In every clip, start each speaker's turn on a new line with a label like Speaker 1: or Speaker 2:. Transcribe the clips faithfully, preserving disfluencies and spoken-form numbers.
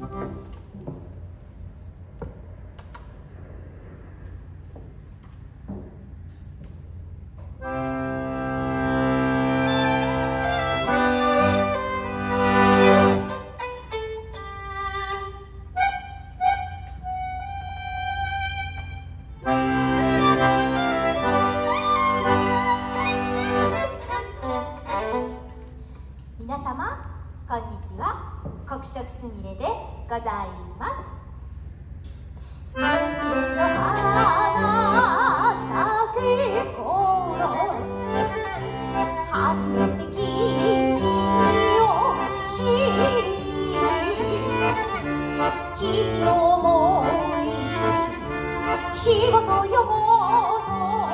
Speaker 1: 皆様こんにちは、黒色すみれでございます。すみれの花咲く頃、初めて君を知り、君を思い仕事よもの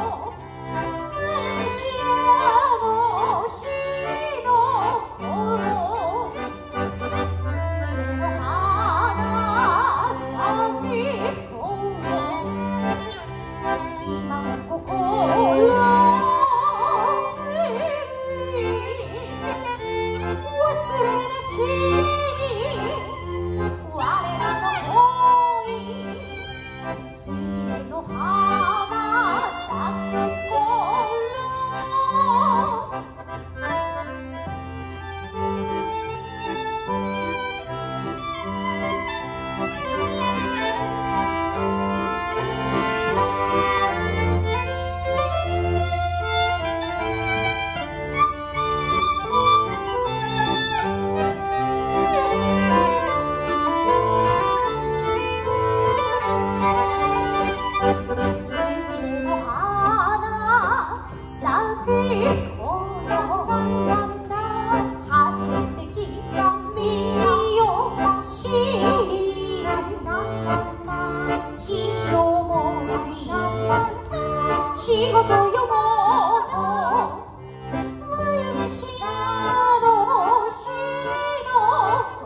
Speaker 1: 仕事よもの無夢知らの日の頃、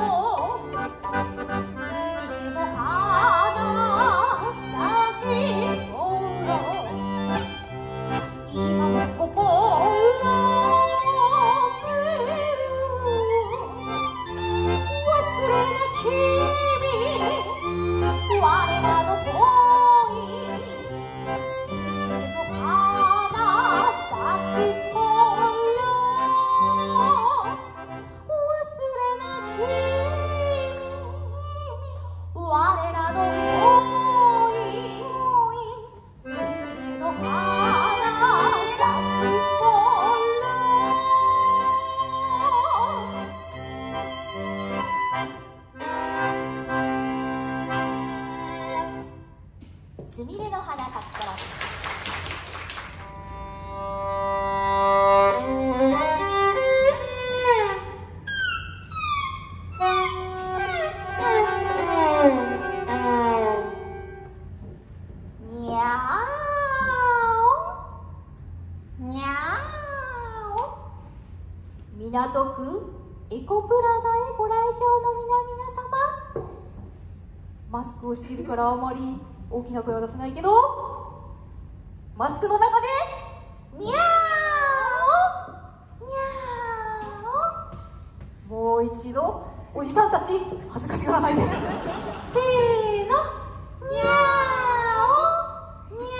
Speaker 1: すみれの花咲く頃、今も心くる忘れな君、我らの恋すみれの花咲く頃。にゃーおにゃーお、港区エコプラザへご来場の皆々様、マスクをしているからあまり大きな声は出せないけど、マスクの中でにゃーおにゃーお、もう一度おじさんたち恥ずかしがらないでせーの、にゃーおにゃ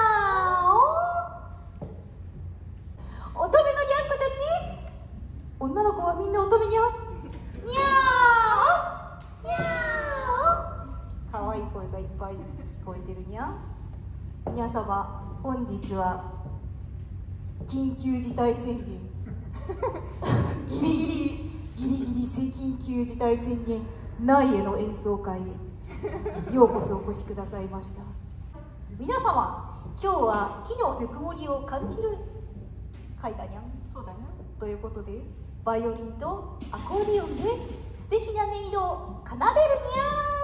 Speaker 1: ーお、乙女のにゃんこたち、女の子はみんな乙女にゃん、にゃーおにゃーお、かわいい声がいっぱい聞こえてるにゃ。皆様本日は緊急事態宣言ギリギリギリギリ緊急事態宣言内への演奏会へようこそお越しくださいました。皆様今日は火のぬくもりを感じる会だにゃん。そうだね。ということでバイオリンとアコーディオンで素敵な音色を奏でるにゃん。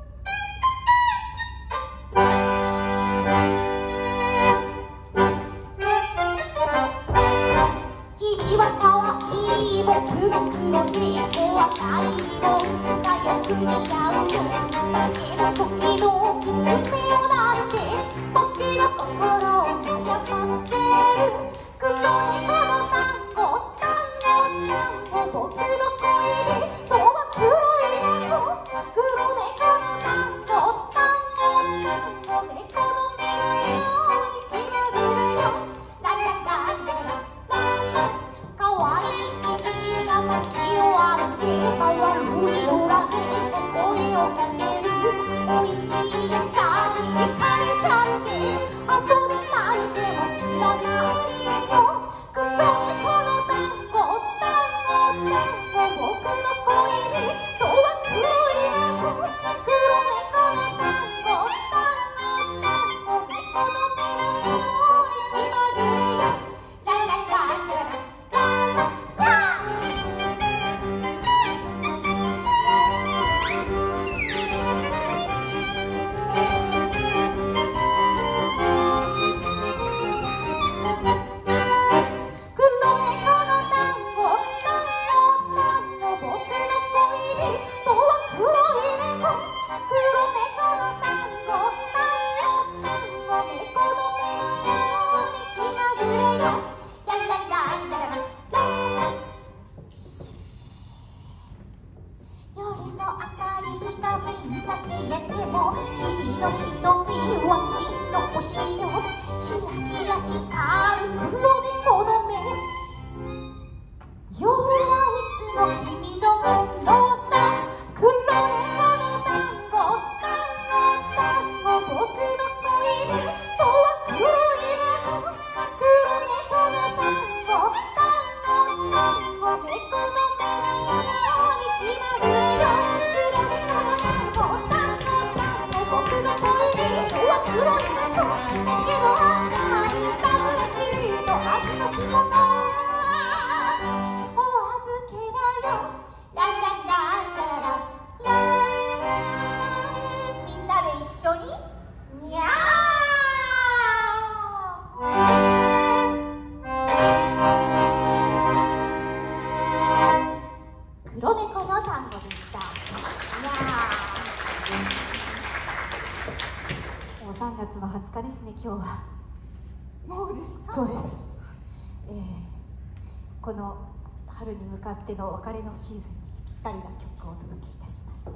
Speaker 1: 君はかわいい僕の黒猫は太陽仲良く似合うよ。だけど時のきつめを出して僕の心を悩ませる。黒猫の単語単語単語、僕の声でとは黒い猫けた悪いドラで声をかけるおいしい野菜に枯れちゃうね後で泣いても知らないよ黒猫の団子団子団子僕の恋人は黒い猫黒猫の団子団子団子猫の目のように気まぐれよラララララララさんがつのはつかですね、今日は。もうですか？そうです、えー、この春に向かっての別れのシーズンにぴったりな曲をお届けいたします。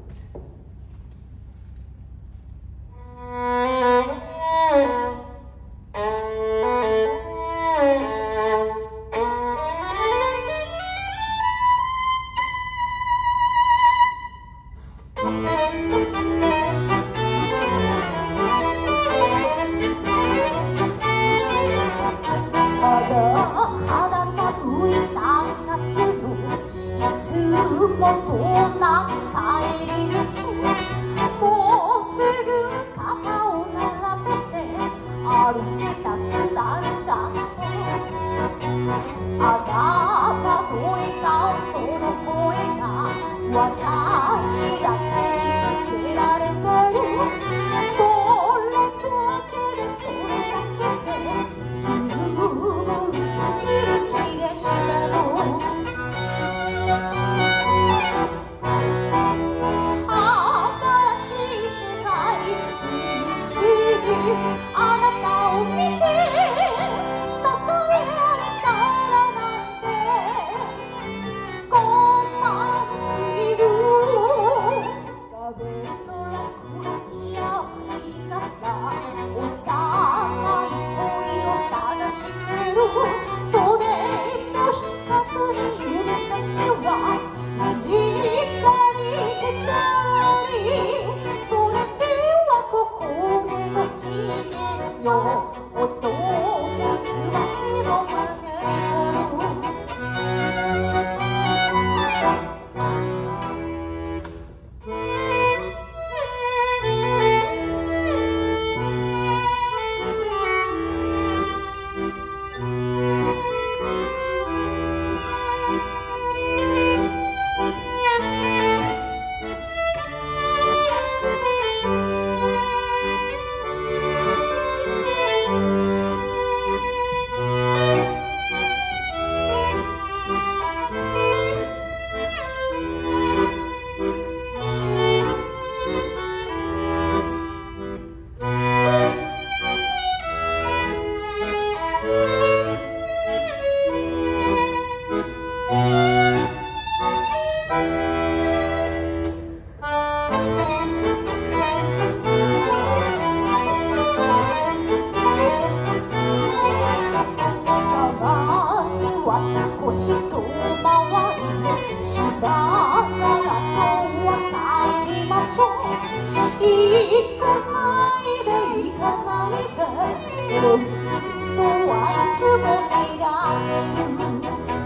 Speaker 1: ましょう。行かないで行かないで、本当はいつも願ってる。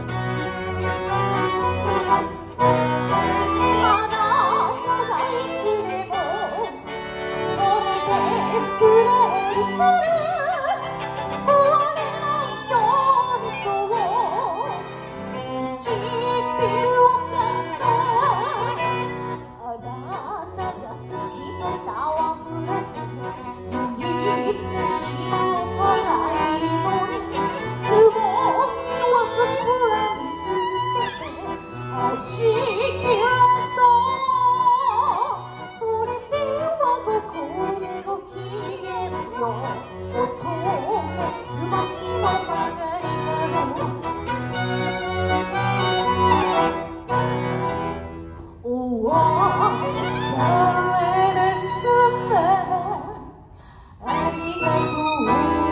Speaker 1: あなたがいつでも褒めてくれるから壊れないようにそうちびるを買ったあなたが好きと戯れて言ってしまえばないのにつぼみは膨らみ続けてはじきれそうそれではここでごきげんよう乙女椿のまがいからお別れですねありがとう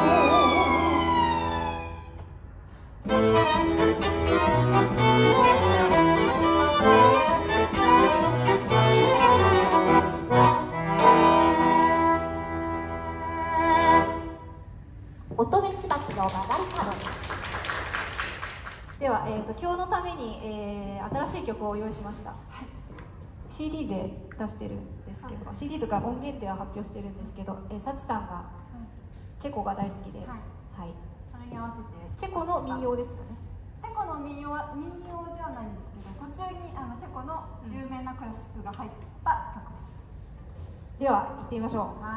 Speaker 1: 乙女椿の曲がり角です。では、えー、と今日のために、えー、新しい曲を用意しました、はい、シーディー で出してるんですけど、シーディー とか音源では発表してるんですけど、えー、サチさんがチェコが大好きで、はいはい、
Speaker 2: それに合わせて
Speaker 1: チェコの民謡ですよね。
Speaker 2: チェコの民謡は民謡ではないんですけど、途中にあのチェコの有名なクラシックが入った曲です、
Speaker 1: うん、では行ってみましょう。はい。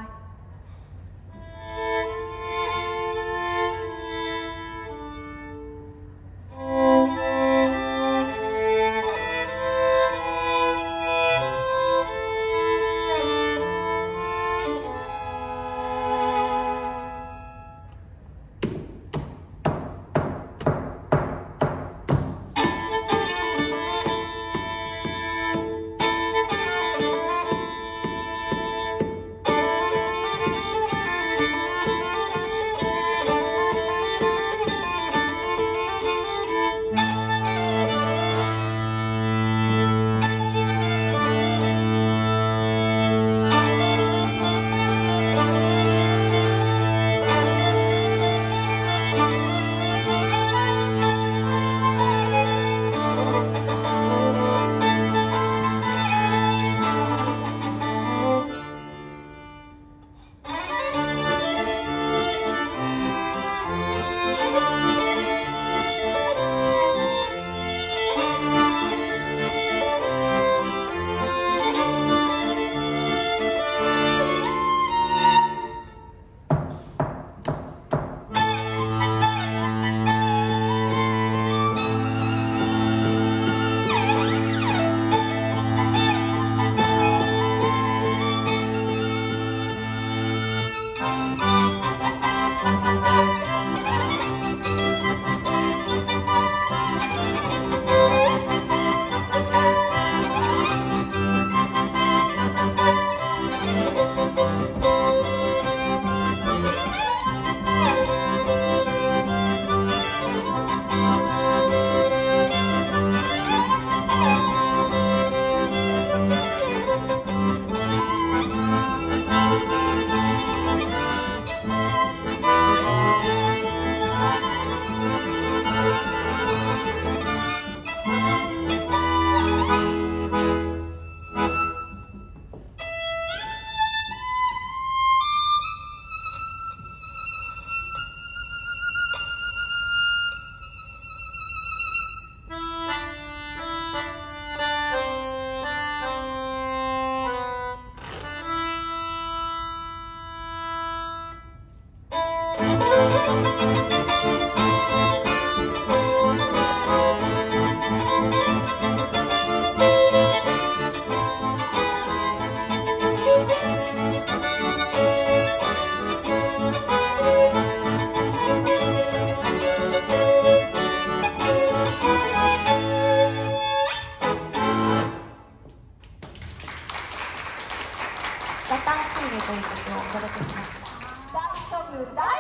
Speaker 1: ガタンチーネという曲をお届けしました。大丈夫大丈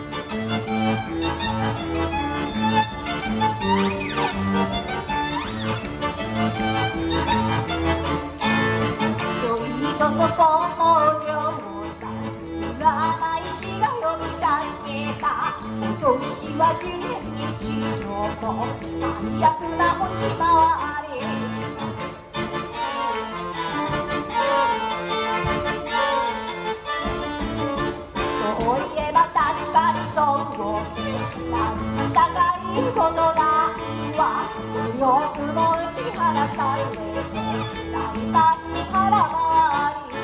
Speaker 1: 夫じゅうにねんに一度の最悪な星回りそういえば確かにそうなんだかいいことだわよくも売り離されて大胆に腹回り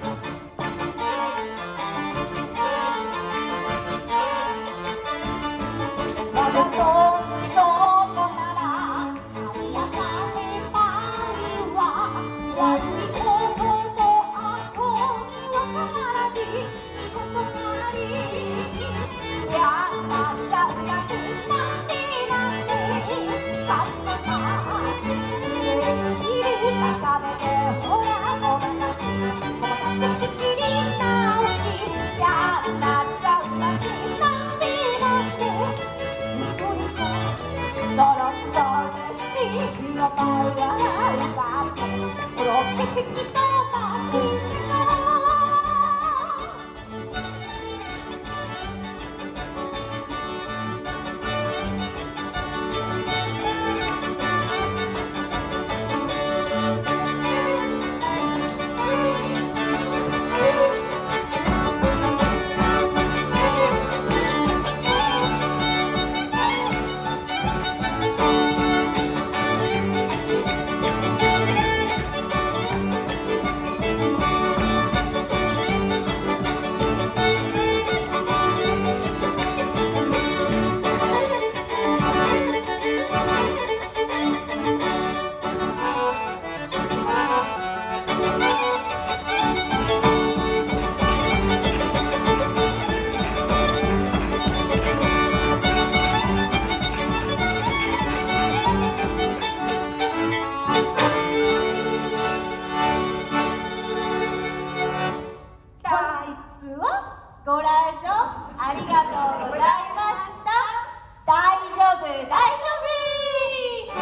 Speaker 1: 我がとそこなら有り上がればいいわ悪いことの後には必ずいいことがありいやなっちゃうなんてなんてなんて神様スキル高めてほらごめんな細かく仕切り直しやなっちゃうなんてなんてなんて嘘でしょそろそろメッシのパウダーがってブロック吹き飛ばしてご来場ありがとうございました。大丈夫大丈夫。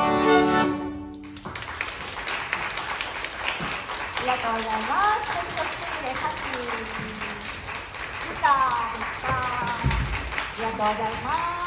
Speaker 1: ありがとうございます。そしてでさっきギターでした。ありがとうございます。